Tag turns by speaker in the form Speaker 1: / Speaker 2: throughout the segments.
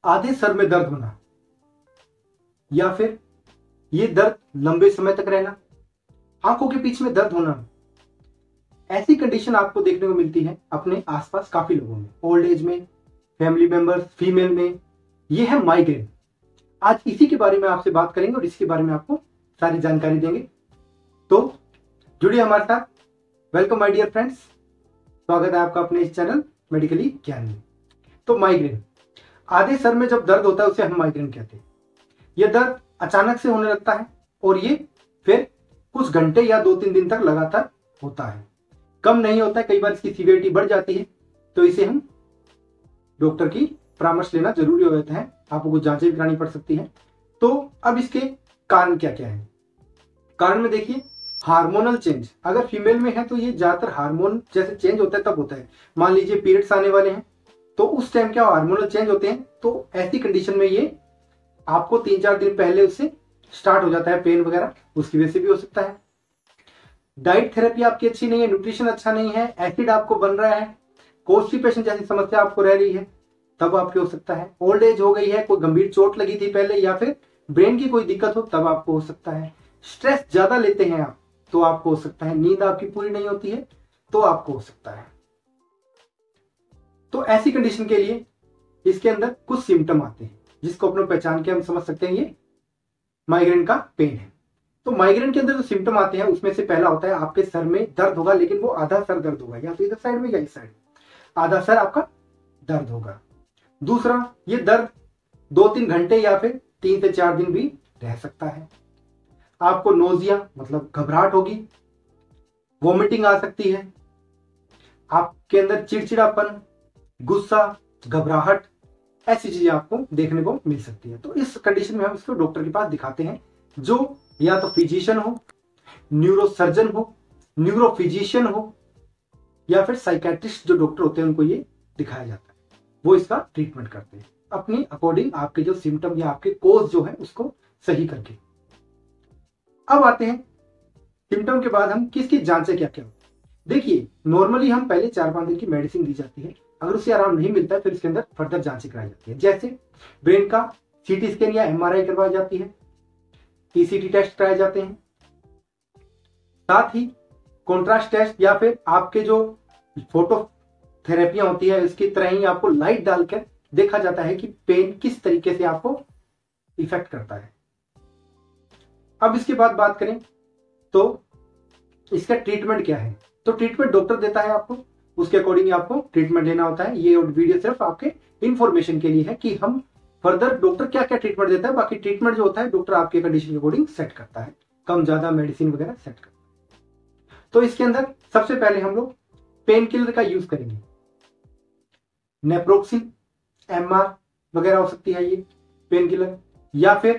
Speaker 1: आधे सर में दर्द होना या फिर ये दर्द लंबे समय तक रहना, आंखों के बीच में दर्द होना, ऐसी कंडीशन आपको देखने को मिलती है अपने आसपास काफी लोगों में, ओल्ड एज में, फैमिली मेंबर्स, फीमेल में। ये है माइग्रेन। आज इसी के बारे में आपसे बात करेंगे और इसके बारे में आपको सारी जानकारी देंगे। तो जुड़िए हमारे साथ। वेलकम माय डियर फ्रेंड्स, स्वागत है आपका अपने इस चैनल मेडिकली ज्ञान में। तो माइग्रेन, आधे सर में जब दर्द होता है उसे हम माइग्रेन कहते हैं। यह दर्द अचानक से होने लगता है और ये फिर कुछ घंटे या 2-3 दिन तक लगातार होता है, कम नहीं होता है। कई बार इसकी सीवियरिटी बढ़ जाती है, तो इसे हम डॉक्टर की परामर्श लेना जरूरी हो जाता है। आपको कुछ जांचें भी करानी पड़ सकती है। तो अब इसके कारण क्या क्या है? कारण में देखिए, हार्मोनल चेंज। अगर फीमेल में है तो ये ज्यादातर हार्मोन जैसे चेंज होता है तब होता है। मान लीजिए पीरियड्स आने वाले हैं तो उस टाइम क्या हार्मोनल चेंज होते हैं, तो ऐसी कंडीशन में ये आपको 3-4 दिन पहले उससे स्टार्ट हो जाता है पेन वगैरह, उसकी वजह से भी हो सकता है। डाइट थेरेपी आपकी अच्छी नहीं है, न्यूट्रिशन अच्छा नहीं है, एसिड आपको बन रहा है, कॉन्स्टिपेशन जैसी समस्या आपको रह रही है, तब आपके हो सकता है। ओल्ड एज हो गई है, कोई गंभीर चोट लगी थी पहले, या फिर ब्रेन की कोई दिक्कत हो, तब आपको हो सकता है। स्ट्रेस ज्यादा लेते हैं आप, तो आपको हो सकता है। नींद आपकी पूरी नहीं होती है, तो आपको हो सकता है। तो ऐसी कंडीशन के लिए इसके अंदर कुछ सिम्टम आते हैं जिसको अपने पहचान के हम समझ सकते हैं ये माइग्रेन का पेन है। तो माइग्रेन के अंदर जो सिम्टम आते हैं उसमें से पहला होता है आपके सर में दर्द होगा, लेकिन वो आधा सर दर्द होगा, या तो इधर साइड में या इस साइड, आधा सर आपका दर्द होगा। दूसरा, ये दर्द 2-3 घंटे या फिर 3 से 4 दिन भी रह सकता है। आपको नोजिया मतलब घबराहट होगी, वोमिटिंग आ सकती है, आपके अंदर चिड़चिड़ापन, गुस्सा, घबराहट, ऐसी चीजें आपको देखने को मिल सकती है। तो इस कंडीशन में हम इसको डॉक्टर के पास दिखाते हैं, जो या तो फिजिशियन हो, न्यूरोसर्जन हो, न्यूरोफिजिशियन हो, या फिर साइकेट्रिस्ट जो डॉक्टर होते हैं उनको ये दिखाया जाता है। वो इसका ट्रीटमेंट करते हैं अपनी अकॉर्डिंग, आपके जो सिम्टम या आपके कोज जो है उसको सही करके। अब आते हैं सिम्टम के बाद हम किसकी जांचें क्या क्या होती है। देखिए, नॉर्मली हम पहले 4-5 दिन की मेडिसिन दी जाती है, अगर उससे आराम नहीं मिलता है फिर इसके अंदर फर्दर जांचें कराई जाती है। जैसे ब्रेन का सीटी स्कैन या एमआरआई करवाई जाती है, ईसीटी टेस्ट कराए जाते हैं, साथ ही कॉन्ट्रास्ट टेस्ट या फिर आपके जो फोटो थेरेपियां होती है इसकी तरह ही आपको लाइट डालकर देखा जाता है कि पेन किस तरीके से आपको इफेक्ट करता है। अब इसके बाद बात करें तो इसका ट्रीटमेंट क्या है। तो ट्रीटमेंट डॉक्टर देता है आपको, उसके अकॉर्डिंग आपको ट्रीटमेंट लेना होता है। ये वीडियो सिर्फ आपके इंफॉर्मेशन के लिए है कि हम फर्दर डॉक्टर क्या क्या ट्रीटमेंट देता है। बाकी ट्रीटमेंट जो होता है डॉक्टर आपके कंडीशन के अकॉर्डिंग सेट करता है, कम ज्यादा मेडिसिन वगैरह सेट करता है। तो इसके अंदर सबसे पहले हम लोग पेन किलर का यूज करेंगे। नेप्रोक्सिन, एमआर वगैरह हो सकती है ये पेन किलर, या फिर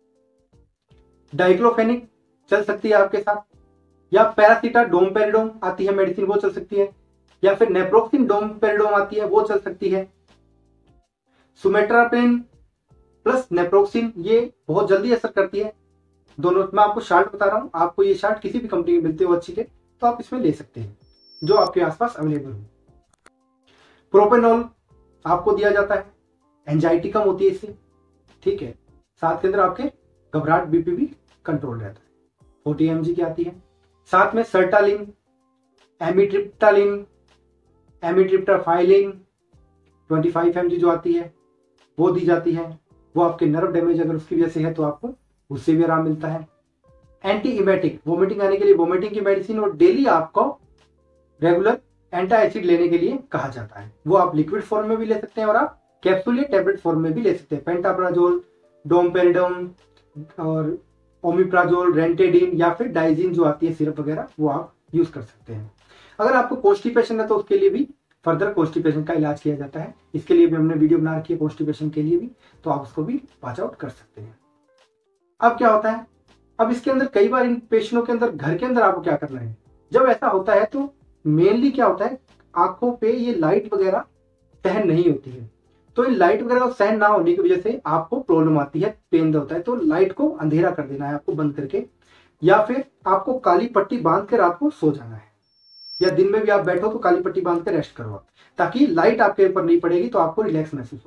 Speaker 1: डाइक्लोफेनिक चल सकती है आपके साथ, या पैरासीटा डोमपेरिडोम आती है मेडिसिन, वो चल सकती है, या फिर नेप्रोक्सिन डोमपेरिडोम आती है, वो चल सकती है। सुमेट्रापेन प्लस नेप्रोक्सिन ये बहुत जल्दी असर करती है। दोनों मैं आपको शार्ट बता रहा हूं, आपको ये शार्ट किसी भी कंपनी में मिलते हो अच्छी के, तो आप इसमें ले सकते हैं जो आपके आसपास अवेलेबल हो। प्रोपेनॉल आपको दिया जाता है, एंजाइटी कम होती है इससे, ठीक है। साथ के अंदर आपके घबराहट, बीपी भी कंट्रोल रहता है। 40 mg की आती है। साथ में सर्टालिन, एमिट्रिप्टालिन, एमिट्रिप्टाफाइलिन 25 mg जो आती है वो दी जाती है। वो आपके नर्व डैमेज अगर उसकी वजह से है तो आपको उससे भी आराम मिलता है। एंटी इमेटिक, वोमिटिंग आने के लिए वोमिटिंग की मेडिसिन, और डेली आपको रेगुलर एंटा एसिड लेने के लिए कहा जाता है। वो आप लिक्विड फॉर्म में भी ले सकते हैं और आप कैप्सूल या टेबलेट फॉर्म में भी ले सकते हैं। पेंटाप्राजोल, डोमपेरिडोम और ओमिप्राजोल, रेंटेडिन या फिर डाइजिन जो आती है सिरप वगैरह, वो आप यूज कर सकते हैं। अगर आपको कॉन्स्टिपेशन है तो उसके लिए भी फर्दर कॉन्स्टिपेशन का इलाज किया जाता है। इसके लिए भी हमने वीडियो बना रखी है कॉन्स्टिपेशन के लिए भी, तो आप उसको भी वॉच आउट कर सकते हैं। अब क्या होता है, अब इसके अंदर कई बार इन पेशेंटों के अंदर घर के अंदर आपको क्या करना है, जब ऐसा होता है तो मेनली क्या होता है, आंखों पे ये लाइट वगैरह सहन नहीं होती है। तो इन लाइट वगैरह सहन ना होने की वजह से आपको प्रॉब्लम आती है, पेन होता है। तो लाइट को अंधेरा कर देना है आपको बंद करके, या फिर आपको काली पट्टी बांध के रात को सो जाना है, या दिन में भी आप बैठो तो काली पट्टी बांध के रेस्ट करो, ताकि लाइट आपके ऊपर नहीं पड़ेगी तो आपको रिलैक्स महसूस होगा।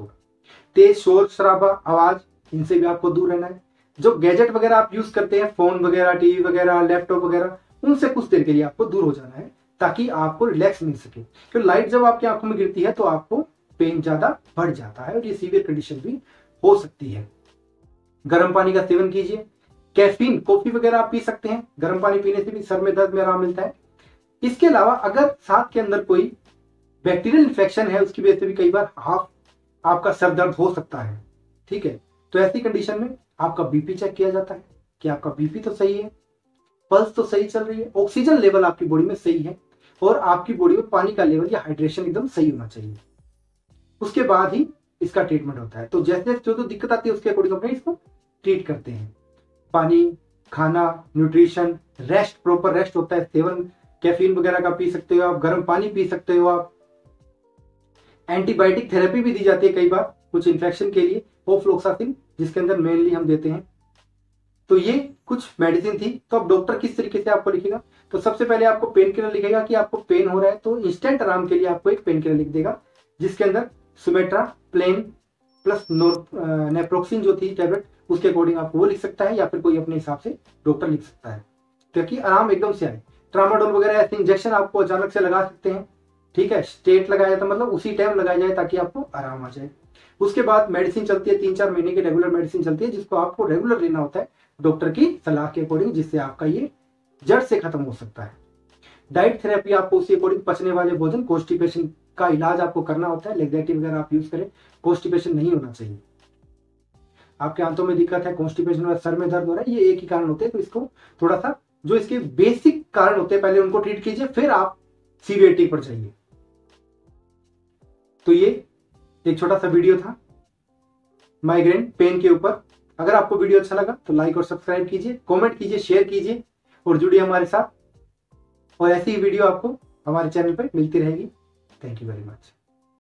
Speaker 1: तेज शोर शराबा आवाज, इनसे भी आपको दूर रहना है। जो गैजेट वगैरह आप यूज करते हैं, फोन वगैरह, टीवी वगैरह, लैपटॉप वगैरह, उनसे कुछ देर के लिए आपको दूर हो जाना है ताकि आपको रिलैक्स मिल सके। क्योंकि लाइट जब आपकी आंखों में गिरती है तो आपको पेन ज्यादा बढ़ जाता है और ये सीवियर कंडीशन भी हो सकती है। गर्म पानी का सेवन कीजिए। कैफीन, कॉफी वगैरह आप पी सकते हैं, गर्म पानी पीने से भी सर में दर्द में आराम मिलता है। इसके अलावा अगर सांस के अंदर कोई बैक्टीरियल इन्फेक्शन है, उसकी वजह से भी कई बार आपका सर दर्द हो सकता है। ठीक है, तो ऐसी कंडीशन में आपका बीपी चेक किया जाता है कि आपका बीपी तो सही है, पल्स तो सही चल रही है, ऑक्सीजन लेवल आपकी बॉडी में सही है और आपकी बॉडी में पानी का लेवल या हाइड्रेशन एकदम सही होना चाहिए। उसके बाद ही इसका ट्रीटमेंट होता है। तो जैसे जो दिक्कत आती है उसके अकॉर्डिंग अपने इसको ट्रीट करते हैं। पानी, खाना, न्यूट्रिशन, रेस्ट, प्रॉपर रेस्ट होता है, सेवन कैफीन वगैरह का पी सकते हो आप, गर्म पानी पी सकते हो आप। एंटीबायोटिक थेरेपी भी दी जाती है कई बार कुछ इन्फेक्शन के लिए, ओफ्लोक्सासिन, जिसके अंदर मेनली हम देते हैं। तो ये कुछ मेडिसिन थी। तो अब डॉक्टर किस तरीके से आपको लिखेगा, तो सबसे पहले आपको पेन किलर लिखेगा कि आपको पेन हो रहा है, तो इंस्टेंट आराम के लिए आपको एक पेन किलर लिख देगा जिसके अंदर सुमेट्रा प्लेन प्लस नेप्रोक्सिन जो थी टैबलेट, उसके अकॉर्डिंग आपको वो लिख सकता है या फिर कोई अपने हिसाब से डॉक्टर लिख सकता है ताकि आराम एकदम से आए। ट्रामाडोल वगैरह ऐसे इंजेक्शन आपको अचानक से लगा सकते हैं। ठीक है, स्टेट लगाया था मतलब उसी टाइम लगाया जाए ताकि आपको आराम आ जाए। उसके बाद मेडिसिन चलती है, 3-4 महीने की रेगुलर मेडिसिन चलती है जिसको आपको रेगुलर लेना होता है डॉक्टर की सलाह के अकॉर्डिंग, जिससे आपका ये जड़ से खत्म हो सकता है। डाइट थेरेपी आपको उसी अकॉर्डिंग पचने वाले भोजन, कॉन्स्टिपेशन का इलाज आपको करना होता है। लेग्जेटिव वगैरह आप यूज करें, कॉन्स्टिपेशन नहीं होना चाहिए। आपके आंतों में दिक्कत है, कॉन्स्टिपेशन और सर में दर्द हो रहा है, ये एक ही कारण होते हैं। तो इसको थोड़ा सा जो इसके बेसिक कारण होते हैं पहले उनको ट्रीट कीजिए, फिर आप सीवियरिटी पर जाइए। तो ये एक छोटा सा वीडियो था माइग्रेन पेन के ऊपर। अगर आपको वीडियो अच्छा लगा तो लाइक और सब्सक्राइब कीजिए, कमेंट कीजिए, शेयर कीजिए और जुड़िए हमारे साथ। और ऐसी ही वीडियो आपको हमारे चैनल पर मिलती रहेगी। Thank you very much.